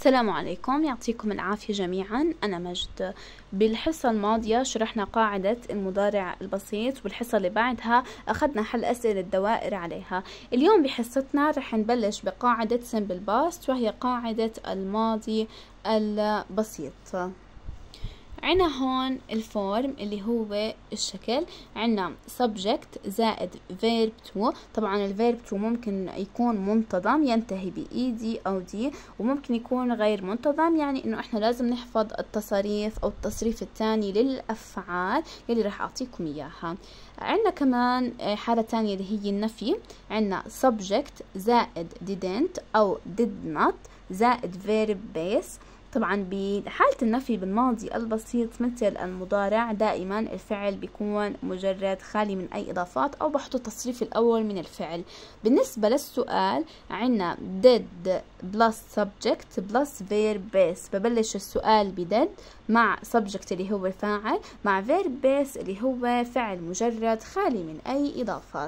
السلام عليكم، يعطيكم العافية جميعا. أنا مجد. بالحصة الماضية شرحنا قاعدة المضارع البسيط، والحصة اللي بعدها أخذنا حل أسئلة الدوائر عليها. اليوم بحصتنا رح نبلش بقاعدة simple past، وهي قاعدة الماضي البسيط. عنا هون الفورم اللي هو الشكل، عنا subject زائد verb to. طبعا الverb to ممكن يكون منتظم ينتهي بإيدي أو دي، وممكن يكون غير منتظم، يعني إنه إحنا لازم نحفظ التصاريف أو التصريف الثاني للأفعال اللي راح أعطيكم إياها. عنا كمان حالة تانية اللي هي النفي، عنا subject زائد didn't أو did not زائد verb base. طبعا بحالة النفي بالماضي البسيط مثل المضارع دائما الفعل بيكون مجرد خالي من أي إضافات، أو بحط التصريف الأول من الفعل. بالنسبة للسؤال عنا did plus subject plus verb base. ببلش السؤال بدid مع subject اللي هو الفاعل مع verb base اللي هو فعل مجرد خالي من أي إضافات.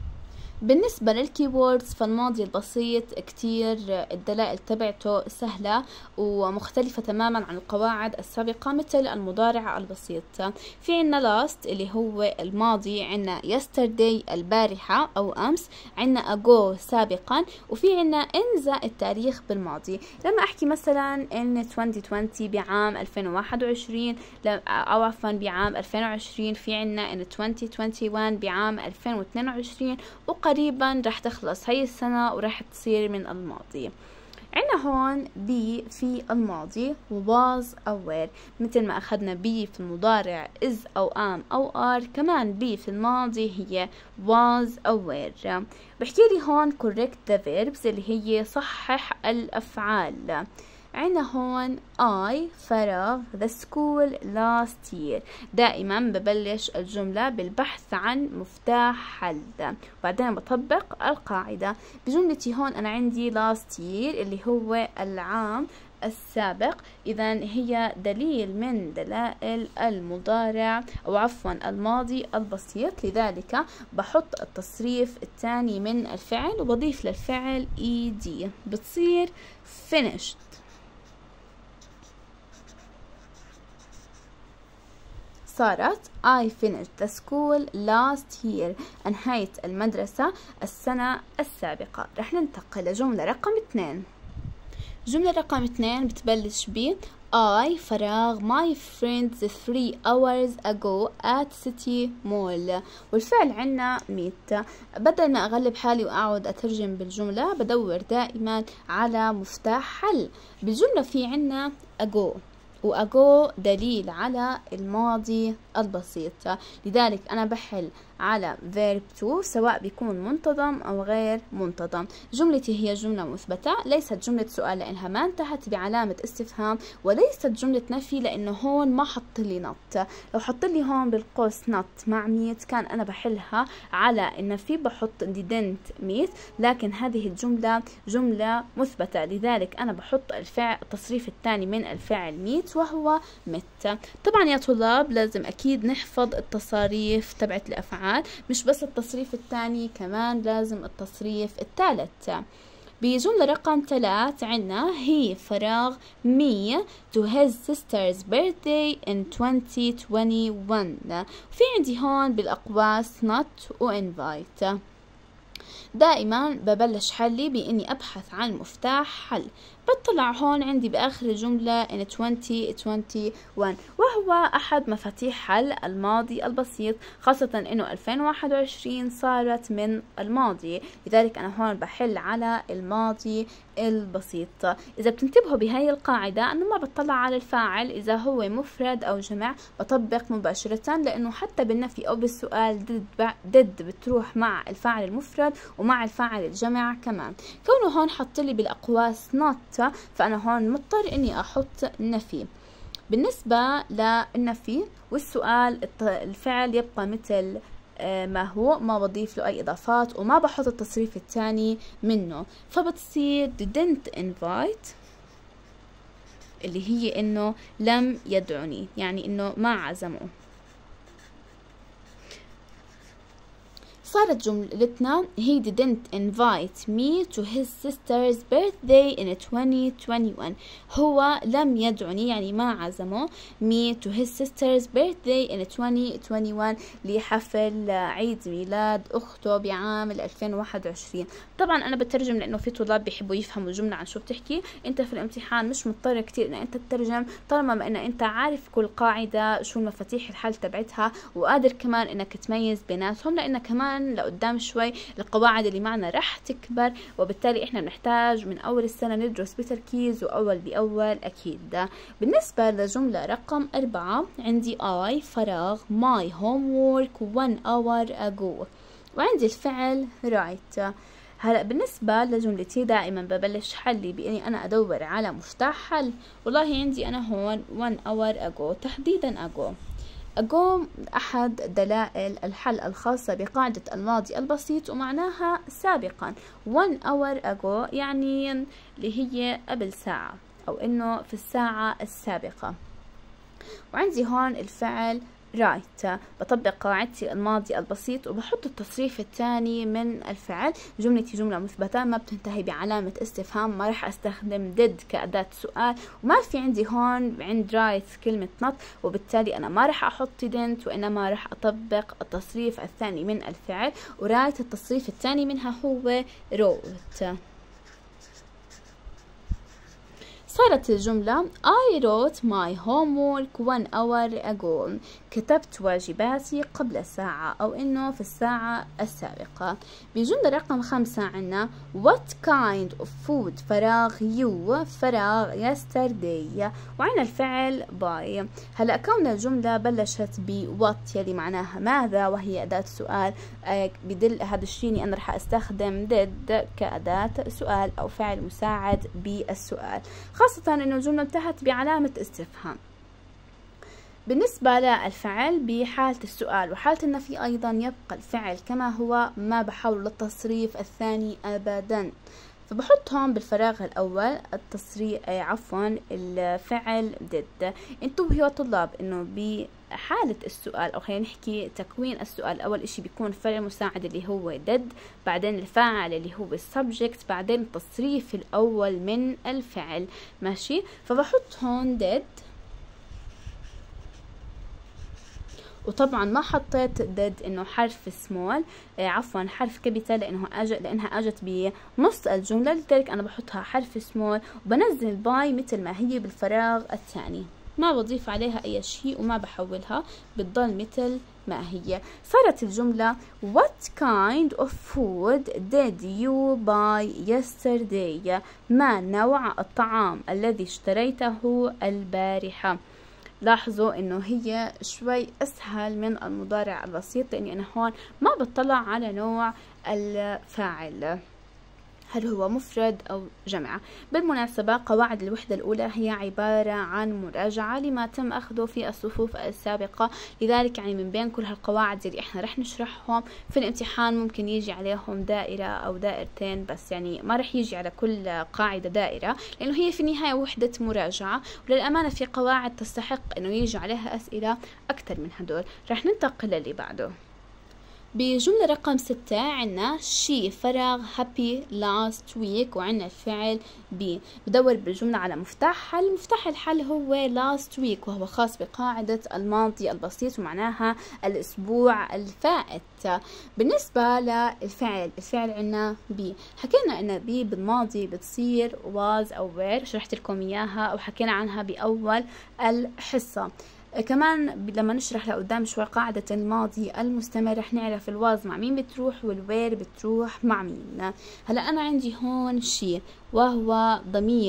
بالنسبة للكيوردز فالماضي البسيط كتير الدلائل تبعته سهلة ومختلفة تماما عن القواعد السابقة مثل المضارع البسيط. في عنا last اللي هو الماضي، عنا yesterday البارحة أو أمس، عنا ago سابقا، وفي عنا in زائد التاريخ بالماضي. لما أحكي مثلا in 2020 بعام 2021 أو عفوا بعام 2020، في عنا in 2021 بعام 2022، قريبا رح تخلص هاي السنة ورح تصير من الماضي. عنا هون بي في الماضي was aware، مثل ما أخذنا بي في المضارع is أو am أو are، كمان بي في الماضي هي was aware. بحكي لي هون correct the verbs اللي هي صحح الأفعال. عنا هون I فراغ the school last year. دائما ببلش الجملة بالبحث عن مفتاح حل، وبعدين بطبق القاعدة. بجملتي هون أنا عندي last year اللي هو العام السابق، إذا هي دليل من دلائل المضارع أو عفوا الماضي البسيط، لذلك بحط التصريف الثاني من الفعل وبضيف للفعل ed بتصير finished. صارت I finished the school last year. أنهيت المدرسة السنة السابقة. رح ننتقل لجملة رقم 2. جملة رقم 2 بتبلش ب I فراغ my friends 3 hours ago at city mall، والفعل عنا meet. بدل ما أغلب حالي وأقعد أترجم بالجملة بدور دائما على مفتاح حل. بالجملة في عنا ago، وأجو دليل على الماضي البسيط، لذلك أنا بحل على verb to سواء بيكون منتظم أو غير منتظم. جملتي هي جملة مثبتة، ليست جملة سؤال لأنها ما انتهت بعلامة استفهام، وليست جملة نفي لأنه هون ما حط لي not. لو حط لي هون بالقوس not مع meet كان أنا بحلها على النفي، بحط didn't meet، لكن هذه الجملة جملة مثبتة، لذلك أنا بحط التصريف الثاني من الفعل meet وهو met. طبعا يا طلاب لازم أكيد نحفظ التصاريف تبعت الأفعال، مش بس التصريف الثاني، كمان لازم التصريف الثالث. بجملة رقم 3 عنا he فراغ me to his sister's birthday in 2021. في عندي هون بالأقواس not و invite. دائما ببلش حلي بإني أبحث عن مفتاح حل. بطلع هون عندي بآخر الجملة in 2021، وهو أحد مفاتيح حل الماضي البسيط، خاصة إنه 2021 صارت من الماضي، لذلك أنا هون بحل على الماضي البسيط. إذا بتنتبهوا بهاي القاعدة أنه ما بطلع على الفاعل إذا هو مفرد أو جمع، بطبق مباشرة، لأنه حتى بالنفي أو بالسؤال did بتروح مع الفاعل المفرد ومع الفاعل الجمع كمان. كونه هون حط لي بالأقواس not، فأنا هون مضطر إني أحط نفي. بالنسبة للنفي والسؤال الفعل يبقى مثل ما هو، ما بضيف له أي إضافات وما بحط التصريف الثاني منه، فبتصير didn't invite اللي هي إنه لم يدعني، يعني إنه ما عزمه. صارت جملتنا he didn't invite me to his sister's birthday in 2021. هو لم يدعني يعني ما عزمه me to his sister's birthday in 2021 لحفل عيد ميلاد أخته بعام 2021. طبعا أنا بترجم لأنه في طلاب بيحبوا يفهموا الجملة عن شو بتحكي. أنت في الامتحان مش مضطر كتير إن أنت تترجم طالما ما إن أنت عارف كل قاعدة شو المفاتيح الحل تبعتها وقادر كمان إنك تميز بيناتهم، لأن كمان لقدام شوي القواعد اللي معنا رح تكبر، وبالتالي إحنا بنحتاج من أول السنة ندرس بتركيز وأول بأول أكيد. بالنسبة لجملة رقم 4 عندي I فراغ my homework 1 hour ago، وعندي الفعل write. هلا بالنسبة لجملتي دائما ببلش حلي بإني أنا أدور على مفتاح حل. والله عندي أنا هون 1 hour ago، تحديدا ago أحد دلائل الحل الخاصة بقاعدة الماضي البسيط ومعناها سابقا. 1 hour ago يعني اللي هي قبل ساعة أو إنه في الساعة السابقة. وعندي هون الفعل رايت، بطبق قاعدتي الماضي البسيط وبحط التصريف الثاني من الفعل. جملتي جملة مثبتة ما بتنتهي بعلامة استفهام، ما رح استخدم did كأداة سؤال، وما في عندي هون عند رايت كلمة not، وبالتالي أنا ما رح أحط didn't وإنما رح أطبق التصريف الثاني من الفعل. ورايت التصريف الثاني منها هو wrote. صارت الجملة I wrote my homework 1 hour ago، كتبت واجباتي قبل ساعة أو إنه في الساعة السابقة. بجملة رقم 5 عنا what kind of food فراغ you فراغ yesterday، وعنا الفعل by. هلأ كون الجملة بلشت ب what يلي معناها ماذا وهي أداة سؤال، بدل هذا الشيء إني أنا رح أستخدم did كأداة سؤال أو فعل مساعد بالسؤال، خاصة إنه الجملة انتهت بعلامة استفهام. بالنسبة للفعل بحالة السؤال وحالة النفي أيضا يبقى الفعل كما هو، ما بحول للتصريف الثاني أبدا. فبحط هون بالفراغ الأول التصريف الفعل did. انتبهوا يا طلاب إنه بحالة السؤال أو خلينا نحكي تكوين السؤال، أول إشي بيكون فعل مساعد اللي هو did، بعدين الفاعل اللي هو subject، بعدين التصريف الأول من الفعل. ماشي، فبحط هون did، وطبعا ما حطيت did انه حرف سمول حرف كابيتال لانها اجت بنص الجمله، لذلك انا بحطها حرف سمول وبنزل باي مثل ما هي بالفراغ الثاني، ما بضيف عليها اي شيء وما بحولها، بتضل مثل ما هي. صارت الجمله what kind of food did you buy yesterday، ما نوع الطعام الذي اشتريته البارحه. لاحظوا انه هي شوي اسهل من المضارع البسيط، لاني انا هون ما بطلع على نوع الفاعل هل هو مفرد أو جمع. بالمناسبة قواعد الوحدة الأولى هي عبارة عن مراجعة لما تم أخذه في الصفوف السابقة، لذلك يعني من بين كل هالقواعد اللي احنا رح نشرحهم في الامتحان ممكن يجي عليهم دائرة أو دائرتين بس، يعني ما رح يجي على كل قاعدة دائرة، لأنه هي في النهاية وحدة مراجعة، وللأمانة في قواعد تستحق أنه يجي عليها أسئلة أكثر من هدول. رح ننتقل للي بعده. بجملة رقم 6 عنا she فراغ happy last week، وعنا الفعل be. بدور بالجملة على مفتاح حل. مفتاح الحل هو last week، وهو خاص بقاعدة الماضي البسيط ومعناها الأسبوع الفائت. بالنسبة للفعل، الفعل عنا be، حكينا إن be بالماضي بتصير was أو were، شرحت لكم إياها أو حكينا عنها بأول الحصة. كمان لما نشرح لقدام شوي قاعدة الماضي المستمر رح نعرف الواز مع مين بتروح والوير بتروح مع مين. هلا أنا عندي هون شي وهو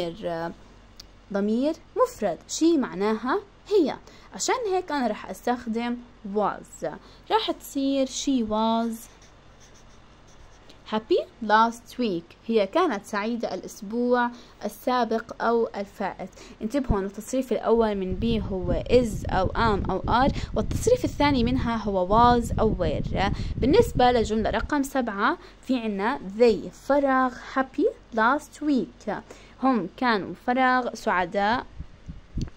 ضمير مفرد، شي معناها هي، عشان هيك أنا رح أستخدم was، رح تصير she was happy last week، هي كانت سعيدة الأسبوع السابق أو الفائت. انتبهوا أن التصريف الأول من be هو is أو am أو are، والتصريف الثاني منها هو was أو were. بالنسبة للجملة رقم 7 في عنا they فراغ happy last week، هم كانوا فراغ سعداء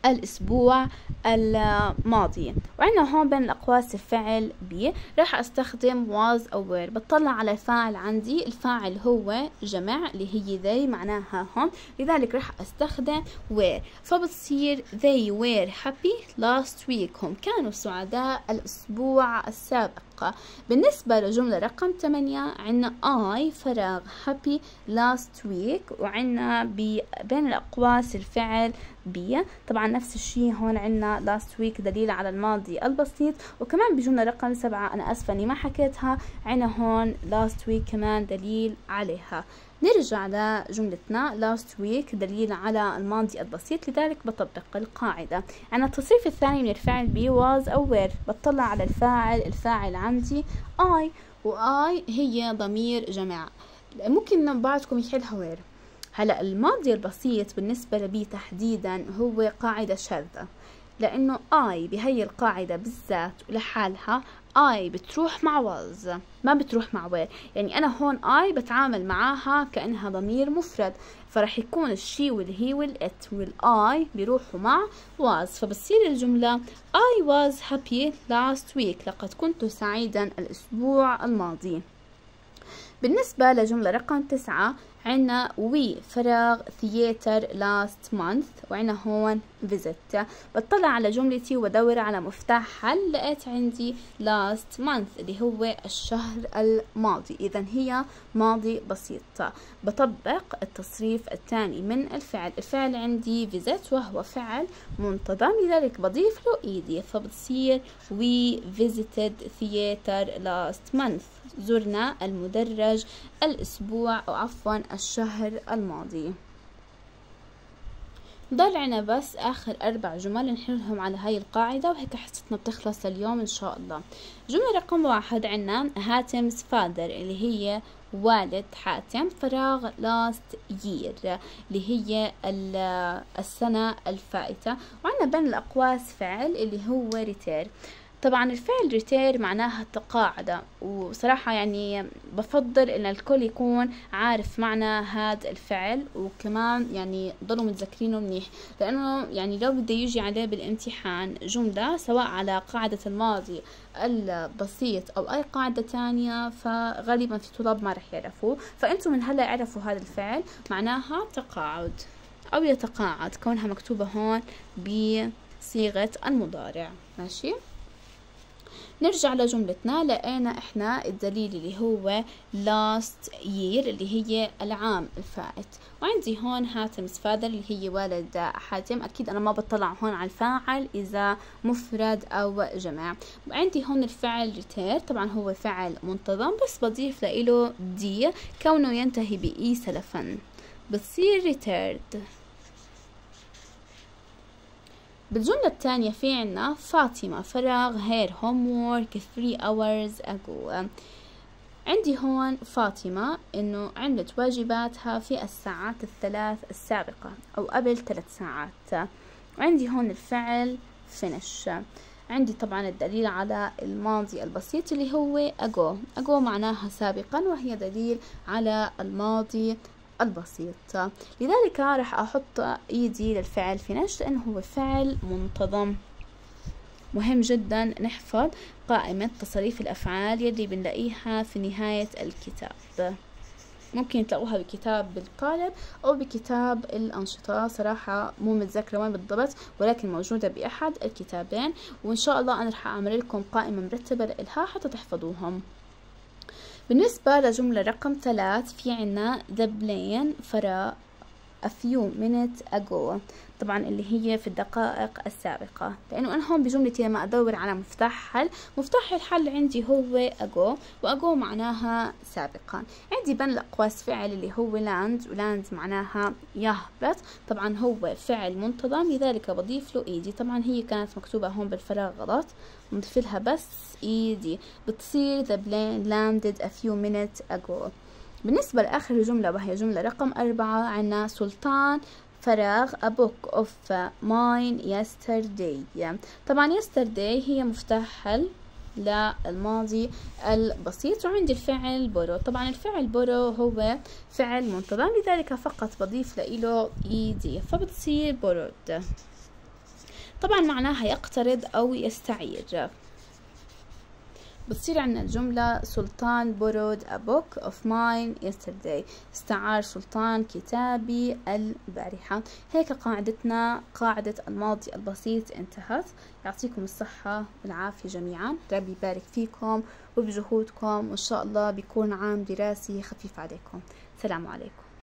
الأسبوع الماضي. وعندنا هون بين الأقواس الفعل بي راح أستخدم was أو were. بطلع على الفاعل عندي، الفاعل هو جمع اللي هي they معناها هم، لذلك راح أستخدم were، فبتصير they were happy last week. هم كانوا سعداء الأسبوع السابق. بالنسبة لجملة رقم 8 عنا I فراغ happy last week، وعنا بين الأقواس الفعل بي. طبعا نفس الشيء هون عنا last week دليل على الماضي البسيط، وكمان بجملة رقم 7 أنا أسفة إني ما حكيتها، عنا هون last week كمان دليل عليها. نرجع لجملتنا last week دليل على الماضي البسيط، لذلك بطبق القاعدة. عنا التصريف الثاني من الفعل be was أو were. بطلع على الفاعل، الفاعل عندي I، و I هي ضمير جمع. ممكن بعضكم يحلها were. هلا الماضي البسيط بالنسبة لبي تحديدا هو قاعدة شاذة، لأنه I بهي القاعدة بالذات ولحالها I بتروح مع was ما بتروح مع were. يعني أنا هون I بتعامل معاها كأنها ضمير مفرد، فرح يكون الشي والهي والإت والI بيروحوا مع was، فبتصير الجملة I was happy last week. لقد كنت سعيدا الأسبوع الماضي. بالنسبة لجملة رقم 9 عنا we فراغ theater last month، وعنا هون visit. بطلع على جملتي وبدور على مفتاح حل، لقيت عندي last month اللي هو الشهر الماضي، إذا هي ماضي بسيط. بطبق التصريف الثاني من الفعل. الفعل عندي visit وهو فعل منتظم، لذلك بضيف له ed، فبتصير we visited theater last month. زرنا المدرج الأسبوع أو عفوا الشهر الماضي. ضل عنا بس آخر 4 جمل نحلهم على هاي القاعدة، وهيك حصتنا بتخلص اليوم إن شاء الله. جملة رقم 1 عنا هاتم's father اللي هي والد حاتم فراغ last year اللي هي السنة الفائتة، وعنا بين الأقواس فعل اللي هو return. طبعا الفعل ريتير معناها تقاعد، وصراحة يعني بفضل ان الكل يكون عارف معنى هذا الفعل، وكمان يعني ضلوا متذكرينه منيح، لانه يعني لو بده يجي عليه بالامتحان جملة سواء على قاعدة الماضي البسيط او اي قاعدة تانية، فغالبا في طلاب ما رح يعرفوا. فانتم من هلا اعرفوا هذا الفعل معناها تقاعد او يتقاعد، كونها مكتوبة هون بصيغة المضارع. ماشي، نرجع لجملتنا. لقينا احنا الدليل اللي هو last year اللي هي العام الفائت، وعندي هون هاتم's father اللي هي والد حاتم. اكيد انا ما بطلع هون على الفاعل اذا مفرد او جمع. عندي هون الفعل return، طبعا هو فعل منتظم بس بضيف له دي كونه ينتهي بإي سلفا، بتصير returned. بالجملة الثانية في عنا فاطمة فراغ her homework 3 hours ago. عندي هون فاطمة انه عملت واجباتها في الساعات الثلاث السابقة او قبل 3 ساعات. وعندي هون الفعل finish. عندي طبعا الدليل على الماضي البسيط اللي هو ago معناها سابقا، وهي دليل على الماضي البسيط، لذلك راح احط ايدي للفعل finish لانه هو فعل منتظم. مهم جدا نحفظ قائمة تصريف الافعال يلي بنلاقيها في نهاية الكتاب، ممكن تلاقوها بكتاب بالقالب او بكتاب الانشطة، صراحة مو متذكرة وين بالضبط ولكن موجودة باحد الكتابين، وان شاء الله انا راح اعمل لكم قائمة مرتبة لها حتى تحفظوهم. بالنسبة لجملة رقم 3 في عنا the plane فراغ a few minutes ago، طبعا اللي هي في الدقائق السابقة، لأنه أنا هون بجملتي لما أدور على مفتاح حل، مفتاح الحل عندي هو ago، وago معناها سابقا. عندي بين الأقواس فعل اللي هو land، وland معناها يهبط، طبعا هو فعل منتظم لذلك بضيف له ايدي. طبعا هي كانت مكتوبة هون بالفراغ غلط، بنضيف لها بس ايدي، بتصير the plane landed a few minutes ago. بالنسبة لآخر الجملة وهي جملة رقم 4 عنا سلطان فراغ a book of mine yesterday. طبعا yesterday هي مفتاح حل للماضي البسيط، وعندي الفعل برو. طبعا الفعل برو هو فعل منتظم لذلك فقط بضيف له ايدي، فبتصير borrowed. طبعا معناها يقترض أو يستعير. بتصير عندنا الجملة سلطان borrowed a book of mine yesterday. استعار سلطان كتابي البارحة. هيك قاعدتنا، قاعدة الماضي البسيط انتهت. يعطيكم الصحة والعافية جميعا، ربي يبارك فيكم وبجهودكم، وإن شاء الله بيكون عام دراسي خفيف عليكم. سلام عليكم.